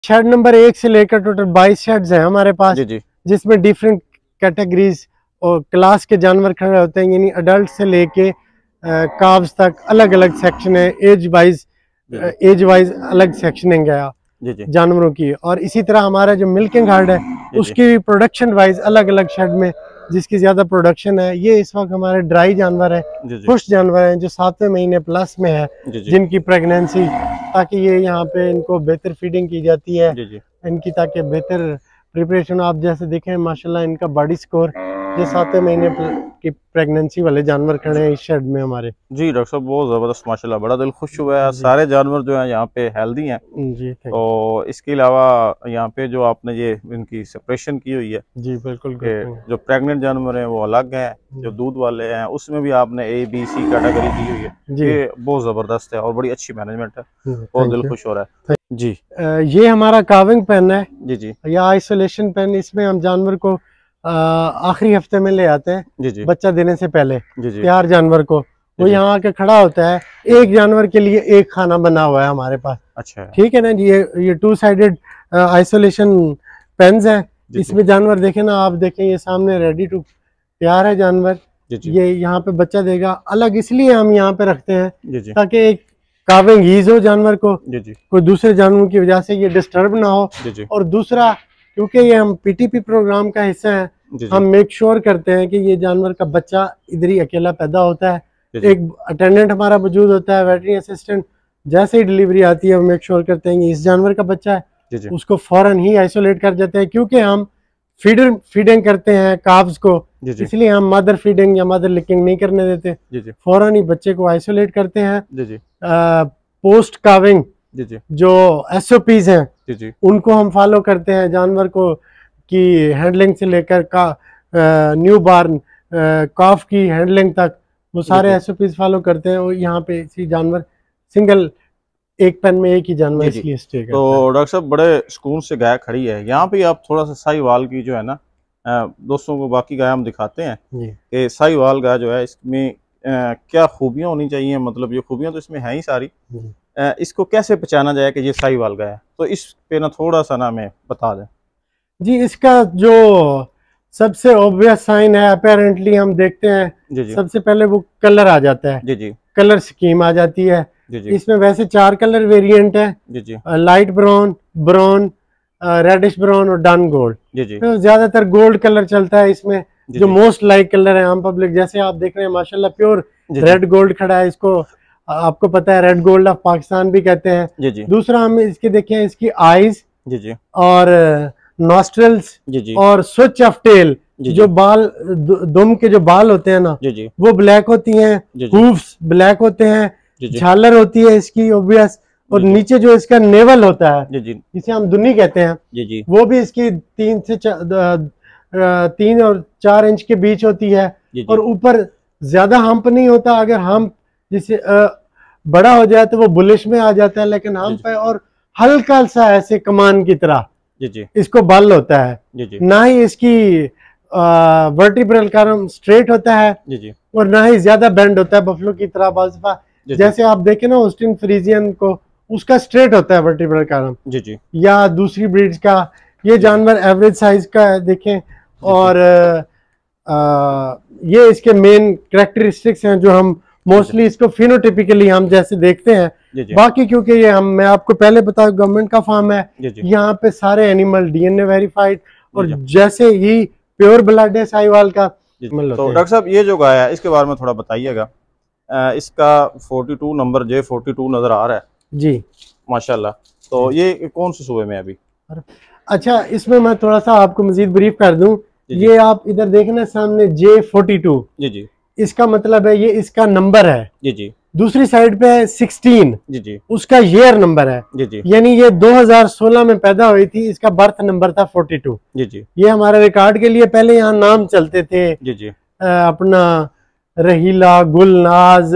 Shade number 1 से लेकर total 22 shades हैं हमारे पास जी जी, जिसमें डिफरेंट कैटेगरीज और क्लास के जानवर खड़े होते हैं, यानी अडल्ट से लेके काव्स तक अलग अलग सेक्शन है। एज वाइज अलग सेक्शनिंग है जी जी, जानवरों की। और इसी तरह हमारा जो मिल्किंग हार्ड है उसकी प्रोडक्शन वाइज अलग अलग शेड में जिसकी ज्यादा प्रोडक्शन है। ये इस वक्त हमारे ड्राई जानवर है, खुश जानवर हैं जो 7वें महीने प्लस में है, जिनकी प्रेगनेंसी, ताकि ये यहाँ पे इनको बेहतर फीडिंग की जाती है इनकी, ताकि बेहतर प्रिपरेशन। आप जैसे देखें माशाल्लाह इनका बॉडी स्कोर, ये 7वें महीने की प्रेगनेंसी वाले जानवर खड़े हैं इस शेड में हमारे। जी डॉक्टर साहब, बहुत ज़बरदस्त माशाल्लाह, बड़ा दिल खुश हुआ है। सारे जानवर जो हैं यहाँ पे हेल्दी हैं जी। तो इसके अलावा यहाँ पे जो आपने ये इनकी सेपरेशन की हुई है, जी बिल्कुल, जो प्रेग्नेंट जानवर हैं वो अलग हैं, जो दूध वाले हैं उसमें भी आपने A B C कैटेगरी दी हुई है। ये बहुत ज़बरदस्त है और बड़ी अच्छी मैनेजमेंट है, बहुत दिल खुश हो रहा है जी। ये हमारा काविंग पेन है जी जी, या आइसोलेशन पेन। इसमें हम जानवर को आखिरी हफ्ते में ले आते हैं, जी जी, बच्चा देने से पहले। जी जी, तैयार जानवर को वो यहाँ आके खड़ा होता है, एक जानवर के लिए एक खाना बना हुआ है हमारे पास। अच्छा, ठीक है ना जी। ये 2 साइडेड आइसोलेशन पेन्स हैं। इसमें जानवर देखें ना, आप देखें ये सामने रेडी टू तैयार है जानवर। ये यहाँ पे बच्चा देगा। अलग इसलिए हम यहाँ पे रखते हैं ताकि एक काविंग ईज हो जानवर को, कोई दूसरे जानवरों की वजह से ये डिस्टर्ब ना हो। और दूसरा, क्योंकि ये हम PTP प्रोग्राम का हिस्सा है, हम मेक श्योर करते हैं कि ये जानवर का बच्चा इधर ही अकेला पैदा होता है। एक अटेंडेंट हमारा मौजूद होता है, वेटरनरी असिस्टेंट। जैसे ही डिलीवरी आती है हम मेक श्योर करते हैं कि इस जानवर का बच्चा है, उसको फौरन ही आइसोलेट कर देते हैं। क्योंकि हम फीडिंग करते हैं काव्स को, इसलिए हम मदर फीडिंग या मदर लिकिंग नहीं करने देते, फौरन ही बच्चे को आइसोलेट करते हैं। पोस्ट काविंग जो SOPs हैं उनको हम फॉलो करते हैं। जानवर को की हैंडलिंग से लेकर का न्यू बार्न कॉफ की हैंडलिंग तक वो सारे SOPs फॉलो करते हैं। और यहाँ पे इसी जानवर सिंगल एक पेन में एक ही जानवर इसलिए स्टे करता है। तो डॉक्टर साहब बड़े सुकून से गाय खड़ी है यहाँ पे। आप थोड़ा सा साहिवाल की जो है ना, दोस्तों को बाकी गाय हम दिखाते हैं कि साहिवाल गाय जो है इसमें क्या खूबियां होनी चाहिए। मतलब ये खूबियां तो इसमें है ही सारी, इसको कैसे पहचाना जाए कि ये साहिवाल गाय है, तो इस पे ना थोड़ा सा ना हमें बता दें जी। इसका जो सबसे ऑब्वियस साइन है, अपेरेंटली हम देखते हैं सबसे पहले वो कलर आ जाता है। कलर स्कीम आ जाती है। इसमें वैसे 4 कलर वेरिएंट है, light brown, brown, reddish brown और डन गोल्ड। तो ज्यादातर गोल्ड कलर चलता है इसमें, जो मोस्ट लाइक कलर है आम पब्लिक। जैसे आप देख रहे हैं माशाल्लाह प्योर रेड गोल्ड खड़ा है, इसको आपको पता है रेड गोल्ड ऑफ पाकिस्तान भी कहते हैं। दूसरा हम इसके देखें, इसकी आईज और नॉस्ट्रल्स और स्विच ऑफ टेल, जो बाल दुम के जो बाल होते हैं ना वो ब्लैक होती हैं, हूफ्स ब्लैक होते हैं, झालर होती है इसकी ऑब्वियस। और नीचे जो इसका नेवल होता है जिसे हम दुन्नी कहते हैं, वो भी इसकी 3 और 4 इंच के बीच होती है। और ऊपर ज्यादा हम्प नहीं होता। अगर हम्प जिसे बड़ा हो जाए तो वो बुलिश में आ जाता है, लेकिन हम्प है और हल्का सा ऐसे कमान की तरह इसको बल होता है। ना ही इसकी वर्टिब्रल कॉलम स्ट्रेट होता है और ना ही ज्यादा बेंड होता है बफलो की तरह। बाजफा जैसे आप देखें ना ऑस्टिन फ्रीजियन को, उसका स्ट्रेट होता है वर्टिब्रल कॉलम, या दूसरी ब्रीड्स का। ये जानवर एवरेज साइज का है देखें। और ये इसके मेन कैरेक्टरिस्टिक्स हैं जो हम मोस्टली इसको फिनोटिपिकली हम जैसे देखते हैं। बाकी क्योंकि ये मैं आपको पहले बता, गवर्नमेंट का फार्म है, यहाँ पे सारे एनिमल DNA वेरीफाइड और जैसे ही प्योर ब्लड है साहिवाल का। तो डॉक्टर साहब ये जो गाय है इसके बारे में थोड़ा बताइएगा। इसका 42 नंबर J42 नजर आ रहा है जी माशाल्लाह। तो ये कौन से सूबे में अभी? अच्छा, इसमें मैं थोड़ा सा आपको मजीद ब्रीफ कर दूं। ये आप इधर देखना सामने J42, इसका मतलब है ये इसका नंबर है। दूसरी साइड पे है 16, उसका ईयर नंबर है। यानी ये 2016 में पैदा हुई थी, इसका बर्थ नंबर था 42। ये हमारे रिकॉर्ड के लिए पहले यहाँ नाम चलते थे अपना रहीला, गुलनाज,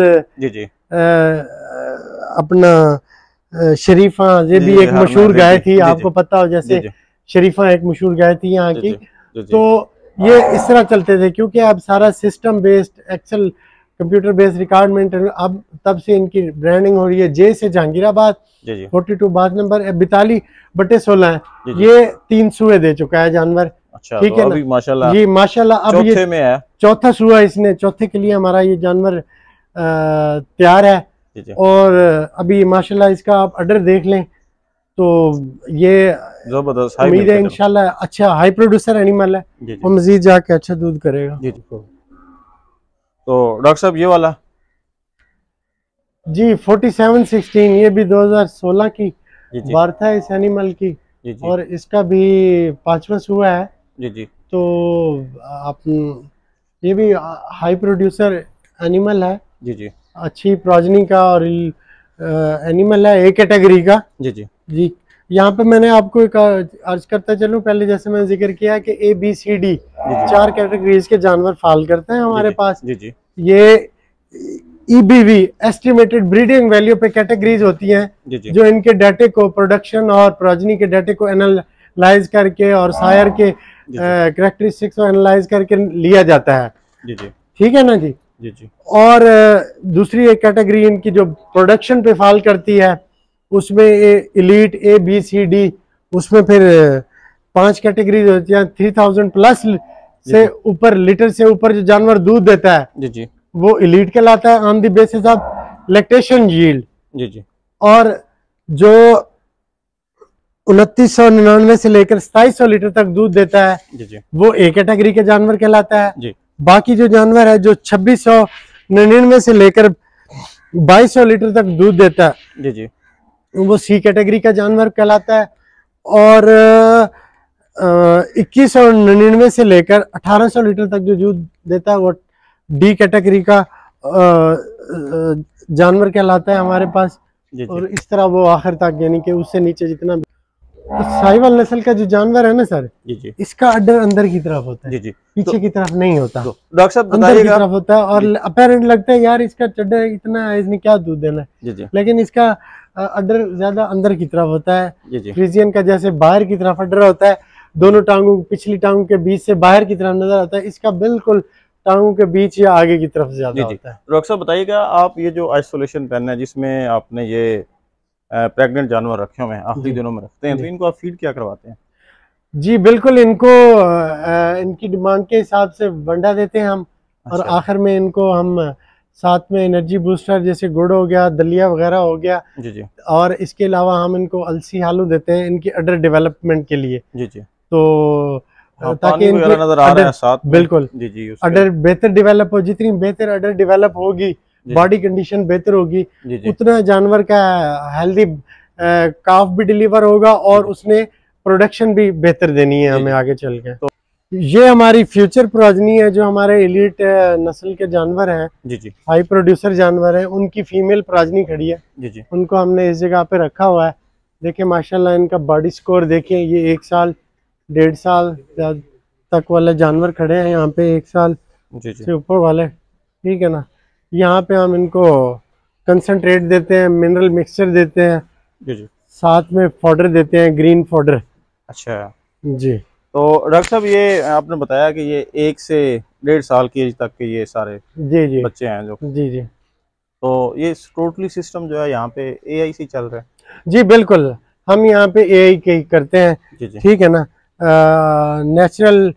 अपना शरीफा। ये भी एक मशहूर गाय थी, आपको पता हो, जैसे शरीफा एक मशहूर गाय थी यहाँ की। तो ये इस तरह चलते थे क्योंकि अब सारा system based excel computer based record maintain. अब तब से इनकी ब्रांडिंग हो रही है। जे से जहांगीराबाद 42 बाग नंबर 42/16 है। ये 3 सुए दे चुका है जानवर। अच्छा, ठीक तो है ना माशाल्लाह जी, माशाल्लाह अब चौथे ये में है, चौथा सुआ इसने, चौथे के लिए हमारा ये जानवर तैयार है। और अभी माशाल्लाह इसका आप ऑर्डर देख लें तो ये जबरदस्त उम्मीद है इंशाल्लाह अच्छा हाई प्रोड्यूसर एनिमल है और मजीद जाके अच्छा दूध करेगा। तो डॉक्टर साहब ये वाला जी 4716 ये भी 2016 की बार्थ है इस एनिमल की। और इसका भी 5वां सुआ है। जी। तो आप ये भी हाई प्रोड्यूसर एनिमल है। जी। अच्छी प्रोजनी का और एनिमल है, ए कैटेगरी का। जी यहाँ पे मैंने आपको एक अर्ज करता चलूं, पहले जैसे मैंने जिक्र किया कि ABCD 4 कैटेगरीज के जानवर फाल करते हैं हमारे पास। ये EBV एस्टिमेटेड ब्रीडिंग वैल्यू पे कैटेगरीज होती हैं जो इनके डाटे को प्रोडक्शन और प्रोजनी के डाटे को एनालाइज करके और सायर के कैरेक्टरिस्टिक्स को एनालाइज करके लिया जाता है। ठीक है ना जी। और दूसरी एक कैटेगरी इनकी जो प्रोडक्शन पे फाल करती है उसमें एलीट ABCD, उसमें फिर 5 कैटेगरीज होती हैं। 3000 प्लस से ऊपर लीटर से ऊपर जो जानवर दूध देता है वो एलीट कहलाता है on the basis of lactation yield. और जो 2999 से लेकर 2700 लीटर तक दूध देता है वो ए कैटेगरी के जानवर कहलाता है। बाकी जो जानवर है जो 2699 से लेकर 2200 लीटर तक दूध देता है वो सी कैटेगरी का जानवर कहलाता है। और 2199 से लेकर 1800 लीटर तक जो दूध देता है वो डी कैटेगरी का जानवर कहलाता है हमारे पास। और इस तरह वो आखिर तक, यानी कि उससे नीचे जितना भी तो साहिवाल नस्ल का जो जानवर है ना सर, इसका अड्डर अंदर की तरफ होता है, पीछे की तरफ नहीं होता। डॉक्टर साहब अंदर की तरफ होता है और अपेरेंट लगता है यार इसका चड्डा इतना है, इसने क्या दूध देना है, लेकिन इसका अड्डर ज्यादा अंदर की तरफ होता है। फ्रीजियन का जैसे बाहर की तरफ अड्डर होता है, दोनों टांगों पिछली टांगों के बीच से बाहर की तरफ नजर आता है, इसका बिल्कुल टांगों के बीच या आगे की तरफ ज्यादा होता है। डॉक्टर साहब बताइएगा, आप ये जो आइसोलेशन पेन है जिसमें आपने ये प्रेग्नेंट जानवर रखे हुए हैं, आखिरी दिनों में रखते हैं, तो इनको आप फीड क्या करवाते हैं? जी बिल्कुल, इनको इनकी डिमांड के हिसाब से वंडा देते हैं हम। और आखिर में इनको हम साथ में एनर्जी बूस्टर जैसे गुड़ हो गया, दलिया वगैरह हो गया। और इसके अलावा हम इनको अलसी आलू देते हैं इनकी अडर डेवलपमेंट के लिए। तो ताकि नजर आ रहा है साथ बिल्कुल अडर बेहतर डेवलप हो, जितनी बेहतर अडर डेवलप होगी बॉडी कंडीशन बेहतर होगी उतना जानवर का हेल्दी काफ भी डिलीवर होगा और उसने प्रोडक्शन भी बेहतर देनी है हमें आगे चल के। तो ये हमारी फ्यूचर प्रोजनी है जो हमारे एलीट नस्ल के जानवर हैं, हाई प्रोड्यूसर जानवर हैं, उनकी फीमेल प्रोजनी खड़ी है। उनको हमने इस जगह पे रखा हुआ है। देखिए माशाल्लाह इनका बॉडी स्कोर देखिए, ये 1 साल 1.5 साल तक वाले जानवर खड़े हैं यहाँ पे, 1 साल से ऊपर वाले। ठीक है ना, यहाँ पे हम इनको कंसंट्रेट देते हैं, मिनरल मिक्सचर देते हैं, साथ में फॉडर देते हैं, ग्रीन फॉडर। अच्छा जी। तो डॉक्टर साहब ये आपने बताया कि ये 1 से 1.5 साल की एज तक के ये सारे बच्चे हैं जो तो ये टोटली सिस्टम जो है यहाँ पे AI से चल रहा है? जी बिल्कुल, हम यहाँ पे AI के करते हैं। ठीक है ना, नेचुरल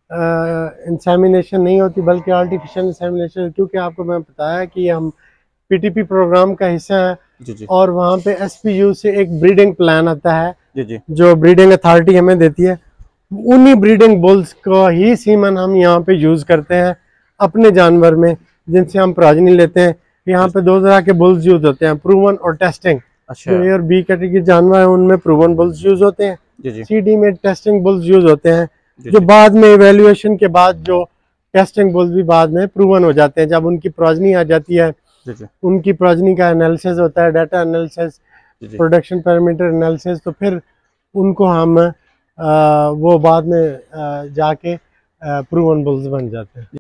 इंसेमिनेशन नहीं होती बल्कि आर्टिफिशियल इंसेमिनेशन, क्योंकि आपको मैं बताया कि हम PTP प्रोग्राम का हिस्सा है और वहाँ पे SPU से एक ब्रीडिंग प्लान आता है जो ब्रीडिंग अथॉरिटी हमें देती है। उन्हीं ब्रीडिंग बुल्स को ही सीमन हम यहाँ पे यूज करते हैं अपने जानवर में, जिनसे हम प्रोजनी लेते हैं। यहाँ पे 2 तरह के बुल्स यूज होते हैं, प्रूवन और टेस्टिंग। जो A और B कैटेगरी जानवर है उनमें प्रूवन बुल्स यूज होते हैं, CD में टेस्टिंग बुल्स यूज होते हैं, जो बाद में इवैल्यूएशन के बाद जो टेस्टिंग बुल्स भी बाद में प्रूवन हो जाते हैं। जब उनकी प्रोजनी आ जाती है, उनकी प्रोजनी का एनालिसिस होता है, data analysis, production parameter analysis, तो फिर उनको हम वो बाद में जाके प्रूवन बुल्स बन जाते हैं।